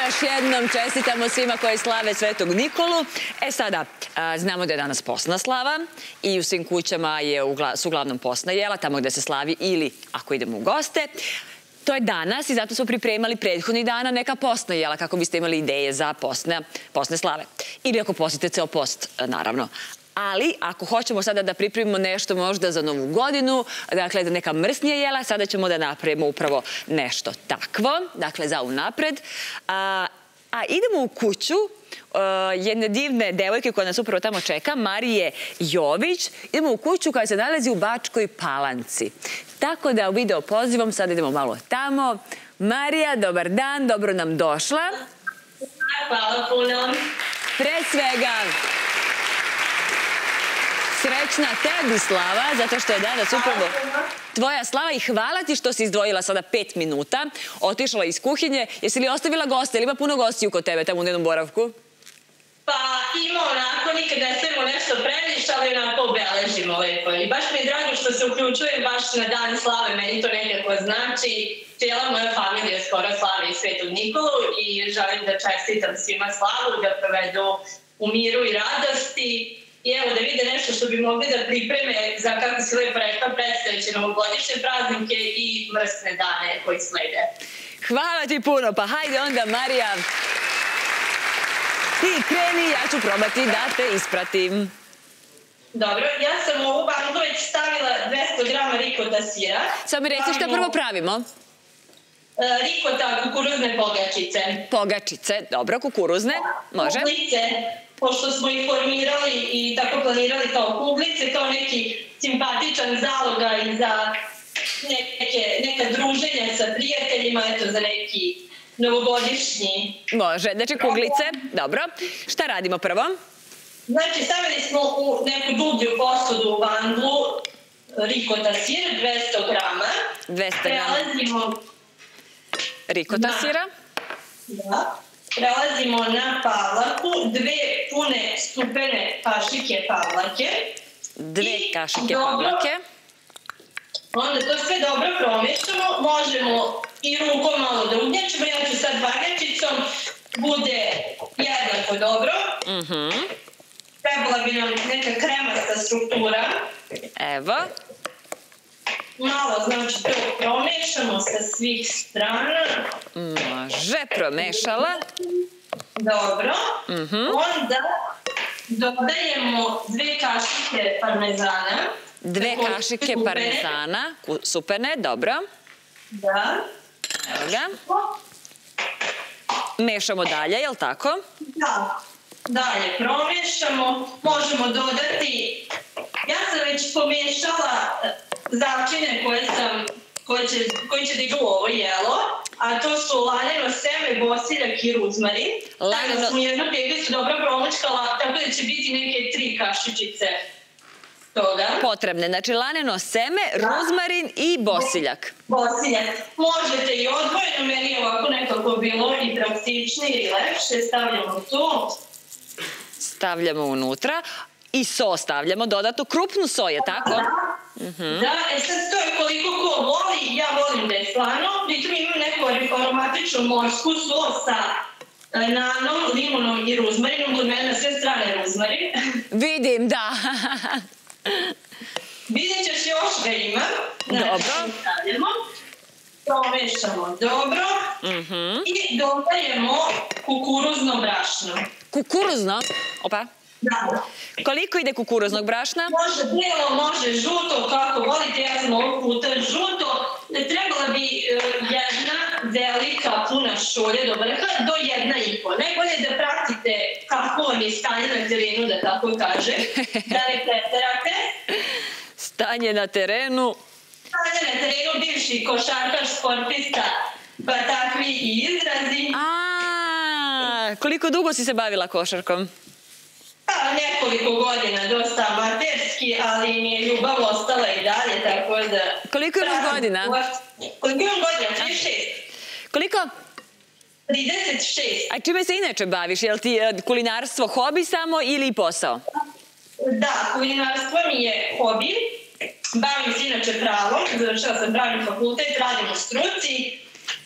još jednom čestitamo svima koji slave Svetog Nikolu. Sada, znamo da je danas postna slava i u svim kućama su uglavnom postna jela, tamo gde se slavi ili ako idemo u goste. To je danas i zato smo pripremali prethodnih dana neka postna jela kako biste imali ideje za postne slave. Ili ako postite ceo post, naravno. Ali, ako hoćemo sada da pripremimo nešto možda za Novu godinu, dakle, neka mrsnija jela, sada ćemo da napravimo upravo nešto takvo, dakle, za unapred. A idemo u kuću jedne divne devojke koja nas upravo tamo čeka, Marije Jović. Idemo u kuću koja se nalazi u Bačkoj Palanci. Tako da u video pozivom sad idemo malo tamo. Marija, dobar dan, dobro nam došla. Hvala puno. Pre svega, srećna tebi slava, zato što je danas upravo tvoja slava i hvala ti što si izdvojila sada 5 minuta, otišla iz kuhinje. Jesi li ostavila goste ili ima puno gostiju kod tebe tamo u jednom boravku? Pa ima onako, nikad ne stavimo nešto previše, ali onako obeležimo lepo. I baš mi je drago što se uključujem baš na dan slave, meni to nekako znači. Cijela moja familija skoro slavi Svetog Nikolu i želim da čestitam svima slavu, da provedu u miru i radosti. I evo da vide nešto što bi mogli da pripreme za, kako si lepo rekla, predstojeće novogodišnje praznike i mrsne dane koji slede. Hvala ti puno, pa hajde onda Marija, ti kreni, ja ću probati da te ispratim. Dobro, ja sam u ovu bandu već stavila 200 grama rikota sira. Samo mi reci šta prvo pravimo. Rikota, kukuruzne pogačice. Pogačice, dobro, kukuruzne, može. Kuglice, pošto smo ih formirali i tako planirali kao kuglice, kao neki simpatičan zalogaj za neka druženja sa prijateljima, eto za neki novogodišnji. Može, znači kuglice, dobro. Šta radimo prvo? Znači, stavili smo u neku dublju posudu u vandlu rikota sir, 200 grama. 200 grama. Prelazimo rikota sira. Da. Prelazimo na pavlaku, 2 pune stupene kašike pavlake. 2 kašike pavlake. Onda to sve dobro promešamo, možemo i rukom malo da ugnječimo, ja ću sad bagečicom, bude jednako dobro. Trebala bi nam neka kremasta struktura. Evo. Malo, znači, to promešamo sa svih strana. Može, promešala. Dobro. Onda dodajemo 2 kašike parmezana. 2 kašike parmezana, supene, dobro. Da. Evo ga. Mešamo dalje, je li tako? Da. Dalje promešamo. Možemo dodati, ja sam već pomešala začine koje će da idu u ovo jelo, a to su laneno seme, bosiljak i ruzmarin. Tako da smo jednu teglicu dobro promučkala, tako da će biti neke 3 kašičice toga. Potrebne, znači laneno seme, ruzmarin i bosiljak. Bosiljak. Možete i odvojeno, meni je ovako nekako bilo i praktičnije i lepše. Stavljamo tu. Stavljamo unutra. I so stavljamo dodatno, krupnu so je, tako? Da, sad to je koliko ko voli, ja volim da je slano, pritom imam neku aromatičnu morsku so sa nanom, limunom i ruzmarinom, kod mene na sve strane ruzmarin. Vidim, da. Vidjet ćeš još ga ima. Dobro. Promešamo dobro i dodajemo kukuruzno brašno. Kukuruzno? Opa. Da. Koliko ide kukuruznog brašna? Može bijelo, može žuto, kako volite, ja sam ovog puta žuto. Trebala bi jedna velika puna šolje do vrha, do 1,5. Najbolje da pratite kako vam je stanje na terenu, da tako kaže, da ne preterate. Stanje na terenu. Stanje na terenu, bivši košarkaš, sportista, pa takvi i izrazi. Koliko dugo si se bavila košarkom? Nekoliko godina, dosta amaterski, ali mi je ljubav ostala i dalje, tako da... Koliko imaš godina? Koliko imam godina? 36. Koliko? 36. A čime se inače baviš? Je li ti kulinarstvo hobi samo ili posao? Da, kulinarstvo mi je hobi. Bavim se inače pravom, završila sam pravni fakultet, radim u struci.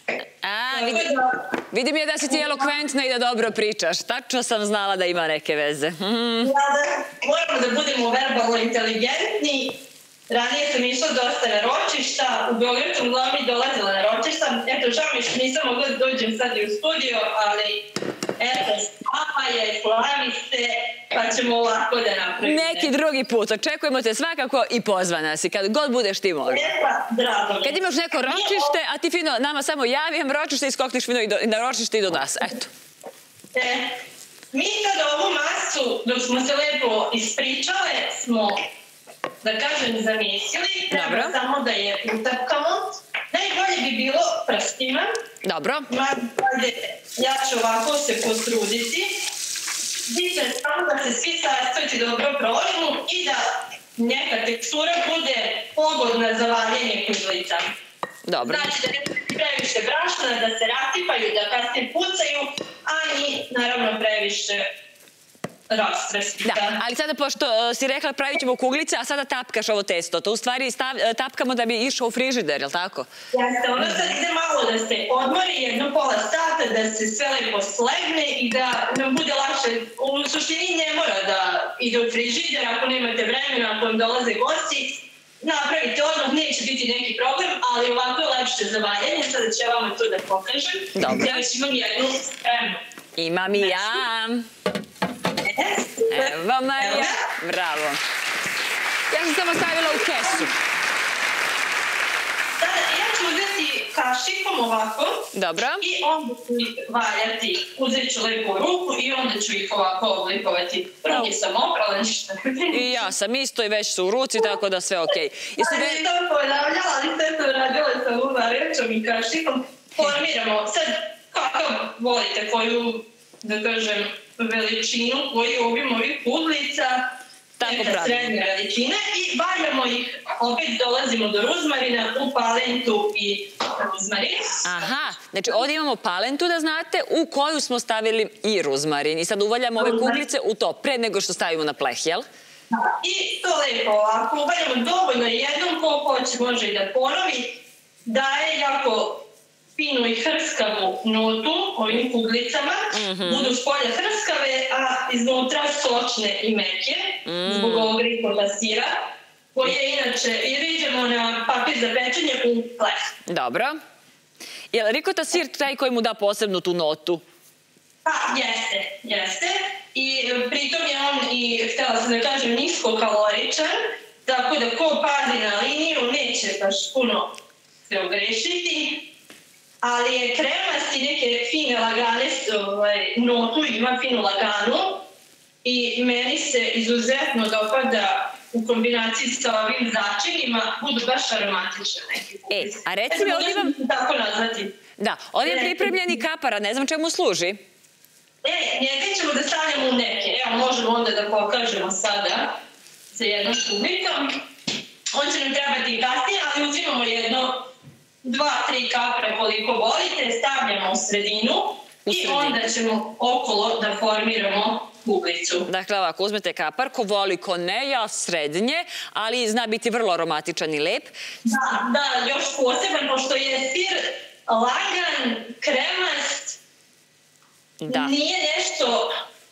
Vidim je da si ti elokventna i da dobro pričaš. Tačno sam znala da ima neke veze. Moramo da budemo verbalno inteligentni. Ranije sam išla dosta na ročišta, u Beogradu sam uglavnom i dolazila na ročišta. Eto, žao mi što nisam mogla da dođem sad i u studio, ali eto, slava je, slavi se, pa ćemo ovako da napravimo. Neki drugi put, očekujemo te svakako i pozvana si, kad god budeš ti možda. Drago. Kad imaš neko ročište, a ti fino nama samo javim ročište i skokneš fino na ročište i do nas, eto. Mi sad ovu masu, dok smo se lepo ispričale, smo, da kažem, zamislili. Treba samo da je utapkamo. Najbolje bi bilo prstima. Dobro. Ja ću ovako se potruditi. Biće samo da se svi sastojci dobro prožnu i da neka tekstura bude pogodna za valjenje kudlica. Dobro. Znači da ne previše brašna, da se rasipaju, da kasnije pucaju, a ni naravno previše rastresita. Da, ali sada pošto si rekla pravit ćemo kuglice, a sada tapkaš ovo testo. To u stvari tapkamo da bi išao u frižider, je li tako? Jeste, ono sad ide malo da se odmori jedno pola sata, da se sve lepo slegne i da nam bude lakše. U suštini ne mora da ide u frižider, ako nemate vremena, ako vam dolaze gosti, napravite odmah, neće biti neki problem, ali ovako je lepše za valjanje, sada ću ja vama to da pokažem. Dobro. Ja već imam jednu spremnu. Imam i ja. Evo Marija, bravo. Ja sam samo stavila u kesu. Sada, ja ću uzeti kašikom ovako. Dobro. I onda ću ih valjati. Uzet ću lepo u ruku i onda ću ih ovako oblikovati. Ruke sam oprala, ništa. I ja sam isto i već su u ruci, tako da sve okej. Ja nisam to ponavljala, ali sve to radila sam uvarećom i kašikom. Formiramo sad kakav volite, koju, da kažem, veličinu, koji obim ovih kudlica, neka srednja veličina i valjamo ih, opet dolazimo do ruzmarina, u palentu i ruzmarin. Aha, znači ovdje imamo palentu da znate, u koju smo stavili i ruzmarin. I sad uvaljamo ove kuglice u to, pre nego što stavimo na pleh, jel? I to lepo ovako, uvaljamo dovoljno jednom, ko hoće može i da ponovi, daje jako finu i hrskavu notu ovim kuglicama, budu spolja hrskave, a iznutra sočne i meke, zbog ovog rikota sira, koje inače i vidimo na papir za pečenje u pleh. Dobro. Je li rikota sir taj koji mu da posebnu tu notu? Pa, jeste. I pritom je on i, htjela sam da kažem, niskokaloričan, tako da ko pazi na liniju neće baš puno se ogrešiti. Ali je kremast i neke fine lagane notu, ima finu laganu i meni se izuzetno dopada u kombinaciji sa ovim začinima, budu baš aromatične neki kupice. A reci mi, ovdje imam... Tako nazvati. Da, ovdje je pripremljeni kapara, ne znam čemu služi. Njega ćemo da stavljamo u neke. Evo, možemo onda da pokažemo sada sa jednom kuglikom. On će nam trebati i kasnije, ali uzimamo jedno 2-3 kapre koliko volite, stavljamo u sredinu i onda ćemo okolo da formiramo kuglicu. Dakle, ovako, uzmete kapar, ko voli, ko ne, ja srednje, ali zna biti vrlo aromatičan i lep. Da, još poseban, pošto je sir lagan, kremast, nije nešto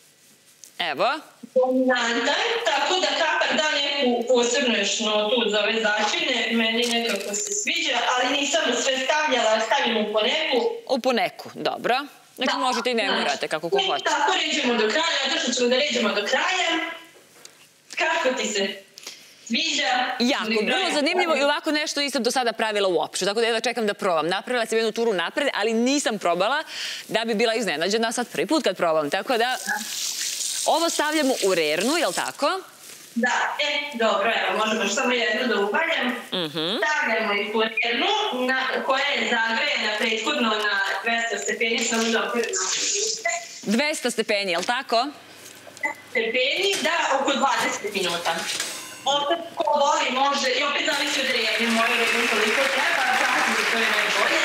dominantan, tako da kapar da neku posebnu još notu za ove začine, meni nekako se sviđa, ali nisam sve stavljala, stavim u poneku. U poneku, dobro. Znači možete i ne morate, kako ko hoće. Tako ređemo do kraja, zato što ćemo da ređemo do kraja. Kako ti se sviđa? Jako, bilo zanimljivo i ovako nešto nisam do sada pravila uopšte, tako da jedva čekam da probam. Napravila sam jednu turu napred, ali nisam probala da bi bila iznenađena sad prvi put kad probam, tako da... Ovo stavljamo u rernu, je li tako? Da, dobro, evo, možemo samo jednu da uvaljam. Stavljamo ih u rernu, koja je zagrejena prethodno na 200 stepeni, samo da opet 200 stepeni, je li tako? Stepeni, da, oko 20 minuta. Opet, ko voli, može, i opet zavisi od rerne, moje rerne koliko treba, pratite, to je najbolje.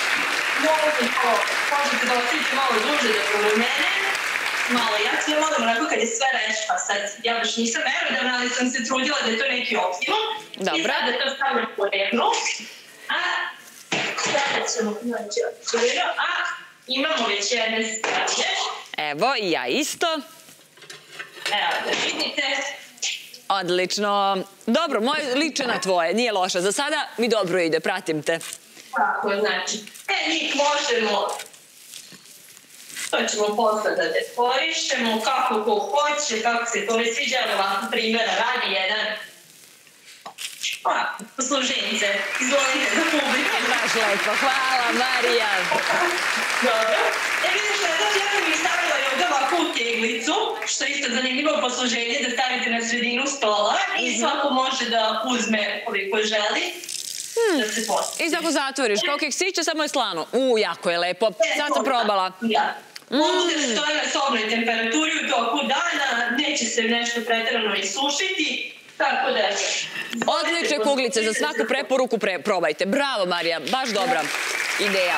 Možete da ostavite malo duže da porumene, malo, ja ću volim onako kad je sve rešpa, sad ja baš nisam merodavna, ali sam se trudila da je to neki optimum. I sad da to stavljam u rernu, a sada ćemo naći otvoreno, a imamo već jedne strane. Evo, i ja isto. Evo da vidite. Odlično. Dobro, moje liče na tvoje, nije loše. Za sada mi dobro ide, pratim te. Tako, znači, njih možemo, to ćemo posle da dekorišemo, kako ko hoće, kako se kome sviđa, ovako primjera radi jedan ovako, posluženice, izvolite za publiku. Baš lepo, hvala Marija. Dobro. Vidiš da ja sam ih stavila i ovdje ovako u teglicu, što je isto zanimljivo posluženje da stavite na sredinu stola i svako može da uzme koliko želi. Da se postavi. I tako zatvoriš, kao keksiće, samo je slano. Jako je lepo. Sad sam probala. Mogu da stoje na sobnoj temperaturi u toku dana, neće se nešto preterano isušiti, tako da... Odlične kuglice, za svaku preporuku probajte. Bravo, Marija, baš dobra ideja.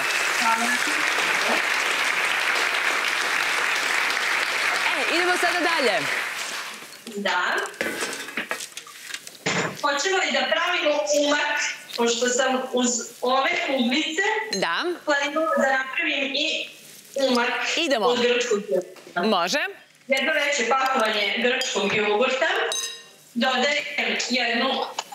Idemo sada dalje. Da. Hoćemo li da pravimo umak, pošto sam uz ove kuglice planirala da napravim i umak od grčkog jogurta. Može. Jedno veće pakovanje grčkog jogurta. Dodajem jednu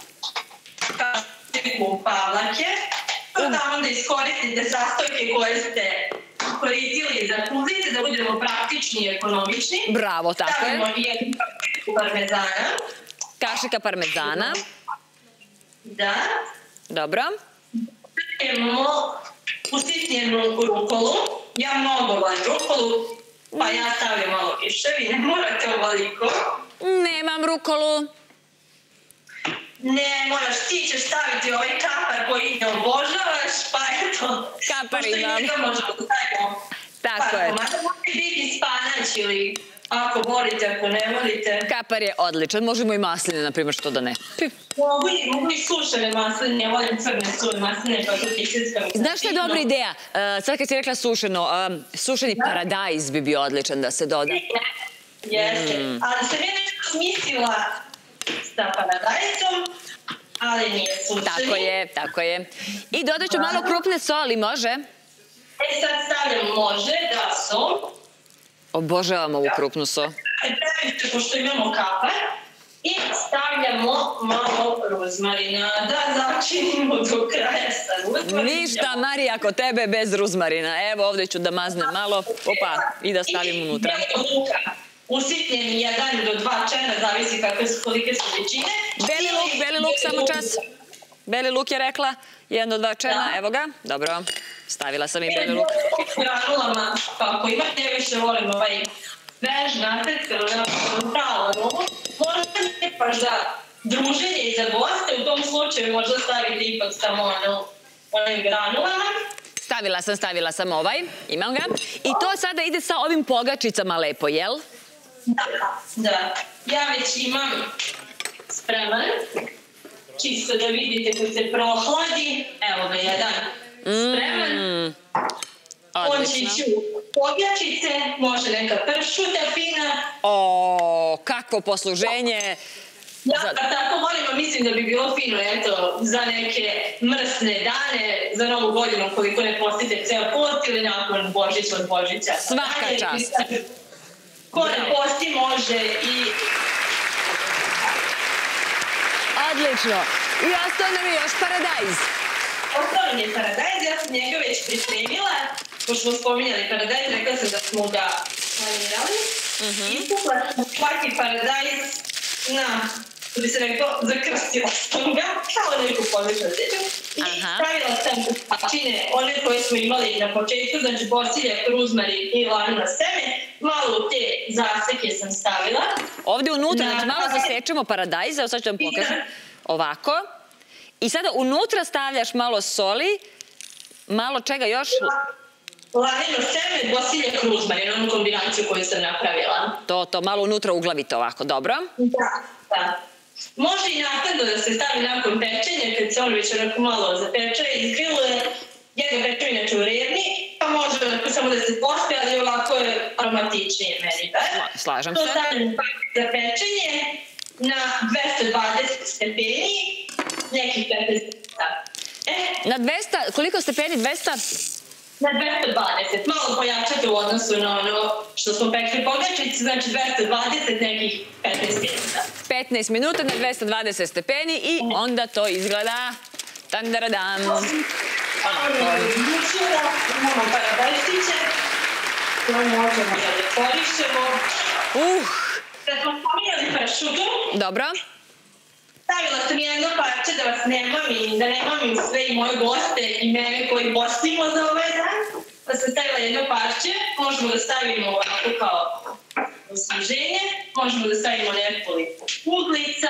kašiku pavlake. Tamo da iskoristite sastojke koje ste koristili za kuglice, da budemo praktični i ekonomični. Bravo, tako je. Stavimo jednu kašiku parmezana. Kašika parmezana. Da. Dobro. Imamo usitnjenu rukolu. Ja mnogo volim rukolu, pa ja stavim malo više. Vi ne morate ovoliko. Nemam rukolu. Ne, moraš, ti ćeš staviti ovaj kapar koji ne obožavaš, pa eto. Kapar imam. Pošto i njega možemo da stavimo. Tako je. Mada može biti spanać ili ako volite, ako ne volite. Kapar je odličan, možemo i masline, na primjer, što da ne. Mogu i sušene masline, ja volim crne suve masline, pa to ti sjeckam. Znaš šta je dobra ideja? Sad kad si rekla sušeno, sušeni paradajz bi bio odličan da se doda. Jeste, ali sam je nešto smislila sa paradajzom, ali nije sušeni. Tako je, tako je. I dodat ću malo krupne soli, može? Sad stavljam može, da sol. Obožavam ovu krupnu sol. Pošto imamo kapar. I stavljamo malo ruzmarina, da začinimo do kraja sa ruzmarinom. Ništa, Marija, kod tebe bez ruzmarina. Evo, ovdje ću da maznem malo, opa, i da stavim unutra. I luka, usitnjen 1 do 2 čena, zavisi kolike su većine. Beli luk, samo čas. Beli luk je rekla, 1 do 2 čena, evo ga, dobro. Stavila sam i beli luk. Granulama, kako imate, ja više volim ovaj svež nateckano, pravo aromu. Možda nije baš za druženje i za goste, u tom slučaju možda stavite ipak samo onim granulama. Stavila sam ovaj, imam ga. I to sada ide sa ovim pogačicama lepo, jel? Da. Ja već imam spreman. Čisto da vidite kad se prohladi. Evo ga jedan spreman. On će ići u pogačice, može neka pršuta fina. O, kakvo posluženje. Ja tako volim, a mislim da bi bilo fino, eto, za neke mrsne dane, za Novu godinu, koliko ne postite ceo post ili nakon Božića od Božića. Svaka čast. Ko ne posti može i... Odlično. I ostao nam je još paradajz. Ostao nam je paradajz, ja sam njega već pripremila. Pošto smo spominjali paradajz, rekla sam da smo ga planirali. Ispukla sam svaki paradajz na, da bi se rekao, zakrstila sam ga, kao neku površnu zeđu. I stavila sam u pačine, one koje smo imali na početku, znači bosiljak, ruzmarin i lanina seme. Malo u te zaseke sam stavila. Ovdje unutra, znači malo zasečemo paradajz, evo sad ću vam pokažem. Ovako. I sada unutra stavljaš malo soli, malo čega još? Lanino seme, bosiljak, ruzmarin, onu kombinaciju koju sam napravila. To, malo unutra uglavite ovako, dobro? Da. Može i naknadno da se stavi nakon pečenja, kad se on već onako malo zapeče i izgriluje. Ja ga pečem inače u redni, pa može onako samo da se pospe, ali ovako je aromatičnije meni. Slažem se. To stavljam za pečenje na 220 stepeni, nekih 15 minuta. Na 200, koliko stepeni? 200? Na 220, malo pojačate u odnosu na ono što smo pekli pogačice, znači 220 nekih 15 minuta. 15 minuta na 220 stepeni i onda to izgleda tandaradam. Imamo parabolistiće, to možemo da dekorišemo. Kad smo pominjali pršutu, dobro. Stavila sam jedno parče da vas nemam i da nemam sve i moje goste i mene koji gostimo za ovaj dan. Pa sam stavila jedno parče, možemo da stavimo ovako kao osveženje, možemo da stavimo nekoliko uglica.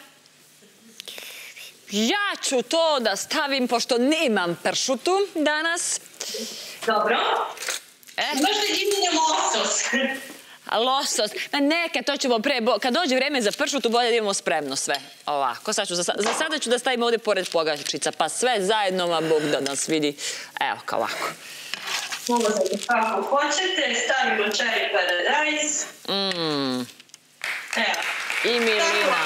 Ja ću to da stavim, pošto nemam pršutu danas. Dobro. Možda imamo losos. Losos. Neka, to ćemo pre... Kad dođe vreme za pršutu, bolje da imamo spremno sve. Ovako, za sada ću da stavim ovde pored pogačica, pa sve zajedno, ma Bog da nas vidi. Evo, kao ovako. Ulazite kako hoćete, stavimo cherry paradise. Evo. I milina.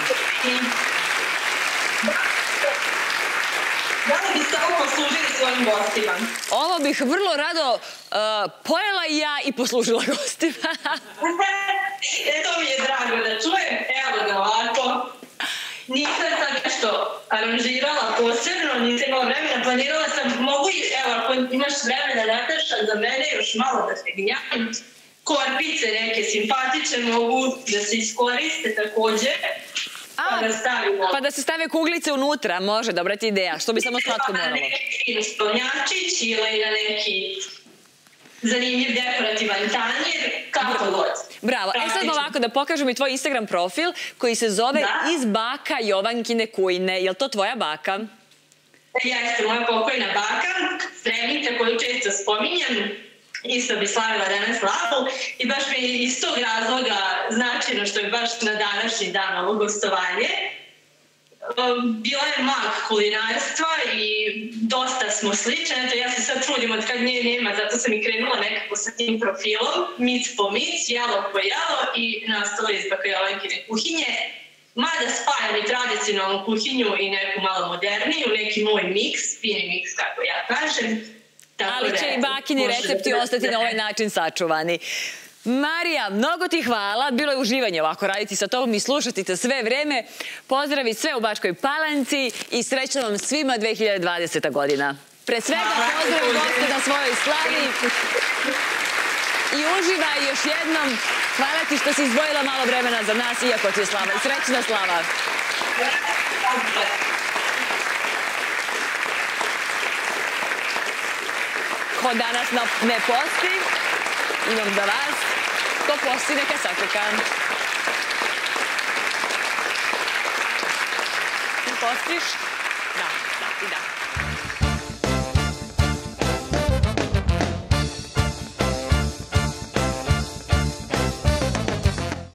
Da li biste ovo poslužili svojim gostima? Ovo bih vrlo rado pojela i ja i poslužila gostima. To mi je drago da čujem. Evo ga ovako. Nisam sad nešto aranžirala posebno, nisam imala vremena. Planirala sam, mogu i, evo, ako imaš vremena, Nataša, za mene još malo da se gnjavim. Korpice neke simpatične mogu da se iskoriste takođe. Pa da se stave kuglice unutra, može, dobra ti ideja, što bi samo slatko moralo. Na neki stolnjačić ili na neki zanimljiv dekorativan tanjir, kako god. Bravo, sad ovako da pokažem i tvoj Instagram profil koji se zove Iz baka Jovankine kujne, je li to tvoja baka? Jeste, moja pokojna baka, Sremnica koju često spominjem. Isto bi slavila danas slavu i baš mi je iz tog razloga značajno što je baš na današnji dan ovo gostovanje. Bila je mag kulinarstva i dosta smo slične. Eto, ja se sad čudim od kad nje nema, zato sam i krenula nekako sa tim profilom. Mic po mic, jelo po jelo i nastala Iz baka Jovankine kuhinje. Mada spajam i tradicionalnu kuhinju i neku malo moderniju, neki moj miks, fini miks kako ja kažem. Ali će i bakini recepti ostati na ovaj način sačuvani. Marija, mnogo ti hvala. Bilo je uživanje ovako raditi sa tobom i slušati te sve vreme. Pozdravi sve u Bačkoj Palanci i srećno vam svima 2020. godina. Pre svega pozdrav goste na svojoj slavi i uživaj još jednom. Hvala ti što si izdvojila malo vremena za nas, iako ti je slava. I srećna slava. Ko danas ne posti, imam za vas. Ko posti, neka sačeka. Ti postiš? Da, i da.